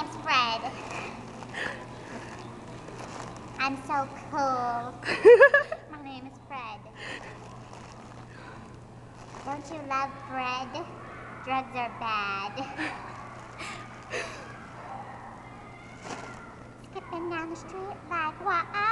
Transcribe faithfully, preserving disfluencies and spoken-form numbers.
name's Fred. I'm so cool. My name is Fred. Don't you love Fred? Drugs are bad. Skipping down the street like water.